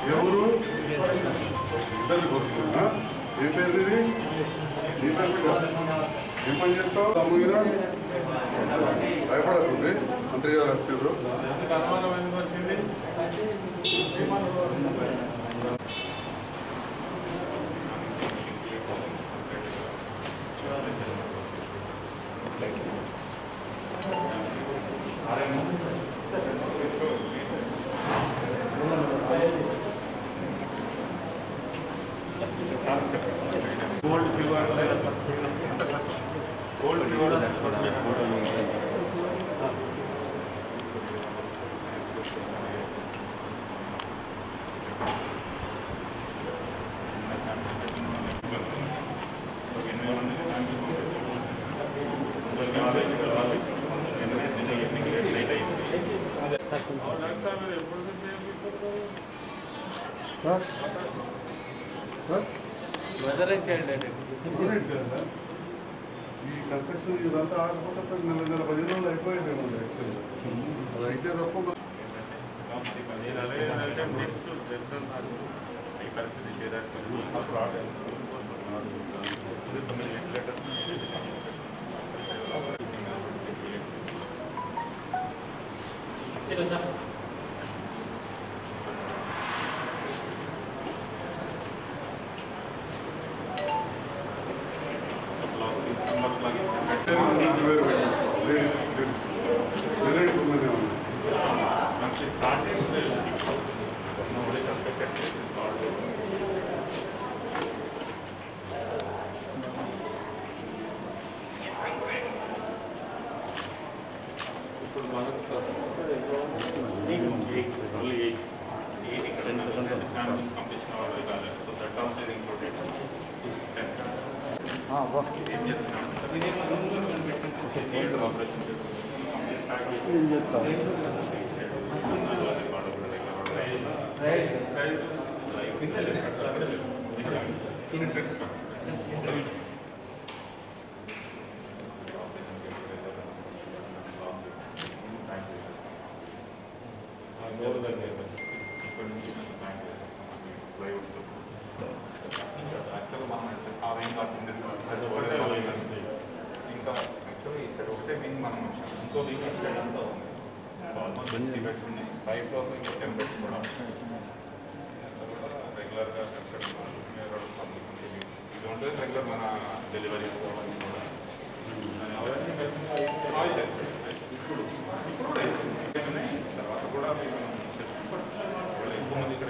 ఎవరు ఇద్దరు కొడుకున్నా ఏ పేరు ఇది నీ పేరు ఏం పని చేస్తావు తమ్ముగినా భయపడకండి మంత్రి గారు వచ్చారు गोल्ड प्योर गोल्ड प्योर ఈ కన్స్ట్రక్షన్ ఇదంతా ఆగిపోతే నెల 10 రోజులు అయిపోయేదేమో యాక్చువల్గా అది అయితే తప్ప పరిస్థితి చేయడానికి రెగ్యులర్ మన డెలివరీ తర్వాత కూడా ఎక్కువ మంది ఇక్కడ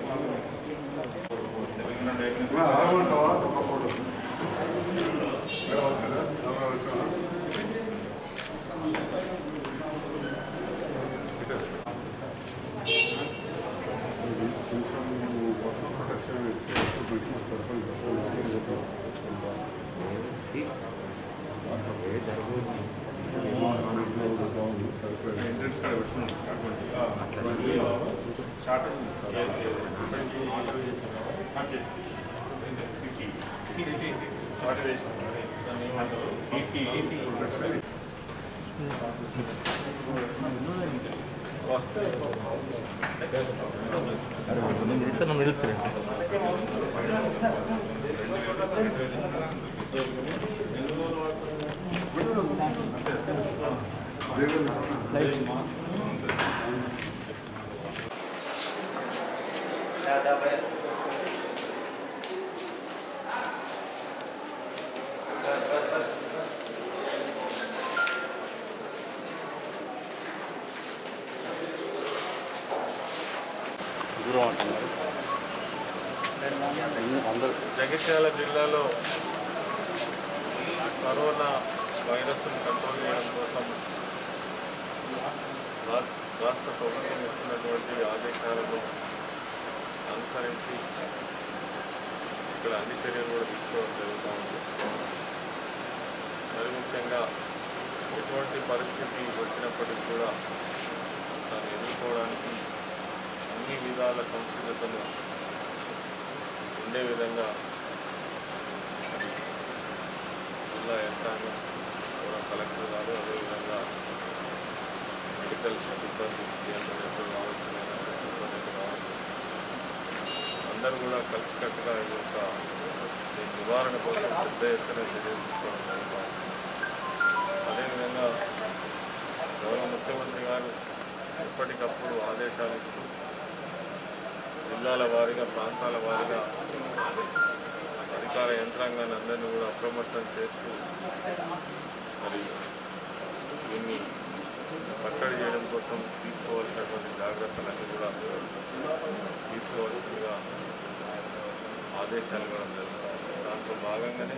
జగిత్యాల జిల్లాలో కరోనా వైరస్ను కంట్రోల్ చేయడం కోసం రాష్ట్ర ప్రభుత్వం ఇస్తున్నటువంటి ఆదేశాలను అనుసరించి ఇక్కడ అన్ని చర్యలు కూడా తీసుకోవడం జరుగుతూ ఉంది. మరి ముఖ్యంగా ఎటువంటి పరిస్థితి వచ్చినప్పటికీ కూడా దాన్ని ఎదుర్కోవడానికి అన్ని విధాల సంసిద్ధతను ఉండే విధంగా జిల్లా యంత్రాంగం కూడా కలెక్టర్ గారు అదేవిధంగా మెడికల్ సిబ్బంది కావాల్సిన సిబ్బంది కావచ్చు అందరూ కూడా కలిసికట్టుగా ఈ యొక్క నివారణ కోసం పెద్ద ఎత్తున చర్యలు తీసుకోవడం జరుగుతుంది. అదేవిధంగా గౌరవ ముఖ్యమంత్రి గారు ఎప్పటికప్పుడు ఆదేశాలు ఇస్తూ జిల్లాల వారీగా ప్రాంతాల వారీగా అధికార యంత్రాంగాన్ని అందరినీ కూడా అప్రమత్తం చేస్తూ మరి దీన్ని కట్టడి చేయడం కోసం తీసుకోవాల్సినటువంటి జాగ్రత్తలన్నీ కూడా తీసుకోవాల్సిందిగా ఆదేశాలు ఇవ్వడం జరుగుతుంది. దాంట్లో భాగంగానే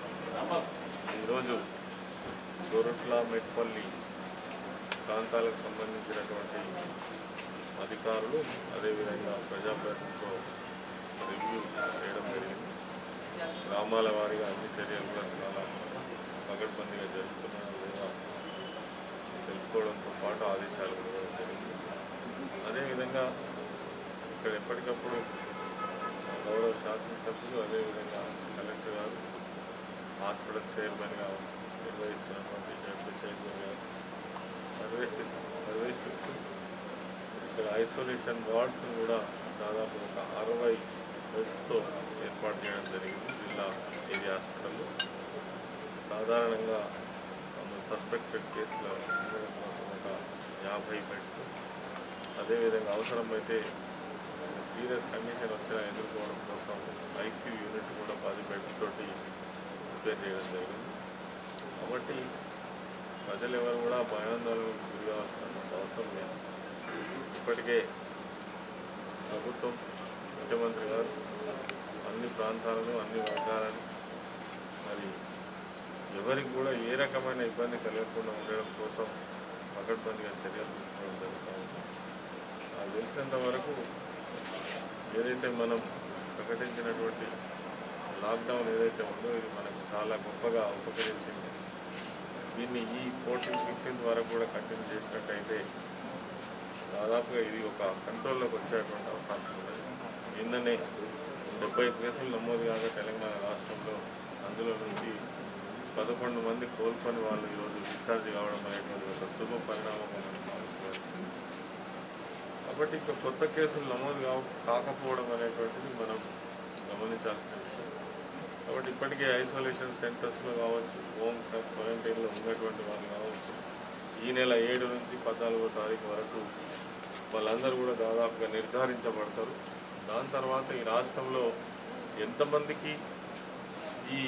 ఈరోజు గొరట్ల మెట్పల్లి ప్రాంతాలకు సంబంధించినటువంటి అధికారులు అదేవిధంగా ప్రజాప్రతినిధులతో రివ్యూ చేయడం జరిగింది. గ్రామాల వారీగా అన్ని చర్యలు కూడా చాలా పగడ్బందీగా జరుగుతున్నాయో లేదా తెలుసుకోవడంతో పాటు ఆదేశాలు కూడా జరిగింది. అదేవిధంగా ఇక్కడ ఎప్పటికప్పుడు గౌరవ శాసనసభ్యులు అదేవిధంగా కలెక్టర్ గారు హాస్పిటల్ చైర్మన్గా నిర్వహిస్తున్నటువంటి జడ్పీ చైర్మన్ గారు పర్యవేక్షిస్తూ ఇక్కడ ఐసోలేషన్ వార్డ్స్ కూడా దాదాపు ఒక 60 బెడ్స్తో ఏర్పాటు చేయడం జరిగింది జిల్లా ఏరియా హాస్పిటల్లో. సాధారణంగా సస్పెక్టెడ్ కేసుల ఒక 50 బెడ్స్, అదేవిధంగా అవసరమైతే సీరియస్ కండిషన్ వచ్చినా ఎదుర్కోవడం కోసం ఐసీయూ యూనిట్ కూడా 10 బెడ్స్ తోటి ప్రిపేర్ చేయడం జరిగింది. కాబట్టి ప్రజలు ఎవరు కూడా భయాందోళనకు గురి కావాల్సిన అవసరం లేదు. ఇప్పటికే ప్రభుత్వం ముఖ్యమంత్రి గారు అన్ని ప్రాంతాలను అన్ని వర్గాలను మరి ఎవరికి కూడా ఏ రకమైన ఇబ్బంది కలగకుండా ఉండడం కోసం పకడ్బందీగా చర్యలు తీసుకోవడం జరుగుతూ ఉంది. నాకు తెలిసినంత వరకు ఏదైతే మనం ప్రకటించినటువంటి లాక్డౌన్ ఏదైతే ఉందో ఇది మనకు చాలా గొప్పగా ఉపకరించింది. దీన్ని ఈ 14-15 వరకు కూడా కంటిన్యూ చేసినట్టయితే దాదాపుగా ఇది ఒక కంట్రోల్లోకి వచ్చేటువంటి అవకాశం ఉన్నది. నిన్ననే 70 కేసులు నమోదు కాగా తెలంగాణ రాష్ట్రంలో అందులో నుంచి 11 మంది కోలుకొని వాళ్ళు ఈరోజు డిశ్చార్జ్ కావడం అనేటువంటి ఒక శుభ పరిణామం మనం భావించవచ్చు. కాబట్టి ఇంకా కొత్త కేసులు నమోదు కాకపోవడం అనేటువంటిది మనం గమనించాల్సిన విషయం. కాబట్టి ఇప్పటికే ఐసోలేషన్ సెంటర్స్లో కావచ్చు, హోమ్ క్వారంటైన్లో ఉన్నటువంటి వాళ్ళు కావచ్చు, ఈ నెల 7 నుంచి 14వ తారీఖు వరకు వాళ్ళందరూ కూడా దాదాపుగా నిర్ధారించబడతారు. దాని తర్వాత ఈ రాష్ట్రంలో ఎంతమందికి ఈ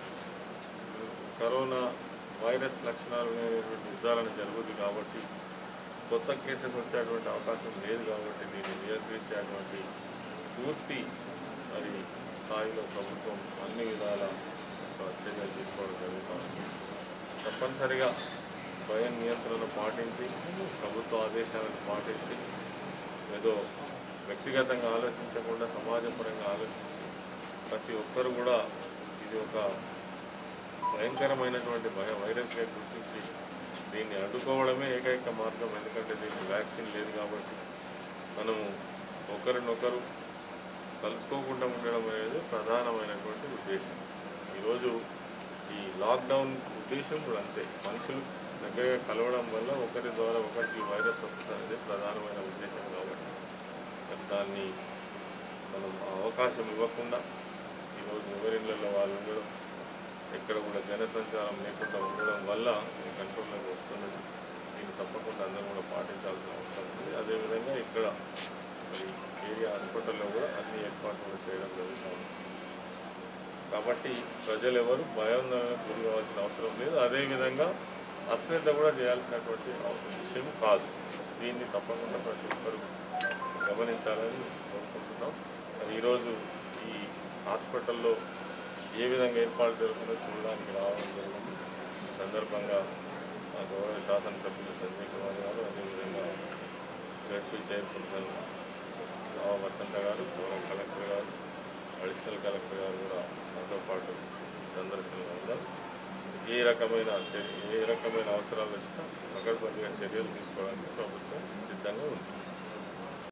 కరోనా వైరస్ లక్షణాలు అనేటువంటి నిర్ధారణ జరుగుతుంది. కాబట్టి కొత్త కేసెస్ వచ్చేటువంటి అవకాశం లేదు. కాబట్టి దీన్ని నియంత్రించేటువంటి పూర్తి మరి స్థాయిలో ప్రభుత్వం అన్ని విధాల చర్యలు తీసుకోవడం జరుగుతుంది. తప్పనిసరిగా స్వయం నియంత్రణ పాటించి ప్రభుత్వ ఆదేశాలను పాటించి ఏదో వ్యక్తిగతంగా ఆలోచించకుండా సమాజపరంగా ఆలోచించి ప్రతి ఒక్కరు కూడా ఇది ఒక భయంకరమైనటువంటి వైరస్గా గుర్తించి దీన్ని అడ్డుకోవడమే ఏకైక మార్గం. ఎందుకంటే దీనికి వ్యాక్సిన్ లేదు కాబట్టి మనము ఒకరినొకరు కలుసుకోకుండా ఉండడం అనేది ప్రధానమైనటువంటి ఉద్దేశం. ఈరోజు ఈ లాక్డౌన్ ఉద్దేశం కూడా అంతే. మనుషులు దగ్గరగా కలవడం వల్ల ఒకరి ద్వారా ఒకరికి వైరస్ వస్తుంది ప్రధానమైన ఉద్దేశం. కాబట్టి దాన్ని మనం అవకాశం ఇవ్వకుండా ఈరోజు ఎవరిళ్లలో వాళ్ళు ఉండడం, ఎక్కడ కూడా జనసంచారం లేకుండా ఉండడం వల్ల ఈ కంట్రోల్లోకి వస్తున్నది. దీన్ని తప్పకుండా అందరూ కూడా పాటించాల్సిన అవసరం ఉంది. అదేవిధంగా ఇక్కడ మరి ఏరియా హాస్పిటల్లో కూడా అన్ని ఏర్పాట్లు కూడా చేయడం జరుగుతుంది. కాబట్టి ప్రజలు ఎవరు భయాందోళనకు గురి కావాల్సిన అవసరం లేదు. అదేవిధంగా అశ్రద్ధ కూడా చేయాల్సినటువంటి విషయం కాదు. దీన్ని తప్పకుండా ప్రతి ఒక్కరు గమనించాలని కోరుకుంటున్నాం. మరి ఈరోజు ఈ హాస్పిటల్లో ఏ విధంగా ఏర్పాటు జరుగుతుందో చూడడానికి రావడం జరిగింది. ఈ సందర్భంగా మా గౌరవ శాసనసభ్యులు సంజయ్ కుమార్ గారు, అదేవిధంగా జడ్పీ చైర్పర్సన్ వసంత గారు, గౌరవ కలెక్టర్ గారు, అడిషనల్ కలెక్టర్ గారు కూడా నాతో పాటు సందర్శనలో ఉన్నారు. ఏ రకమైన అవసరాలు వచ్చినా పకడ్బందీగా చర్యలు తీసుకోవడానికి ప్రభుత్వం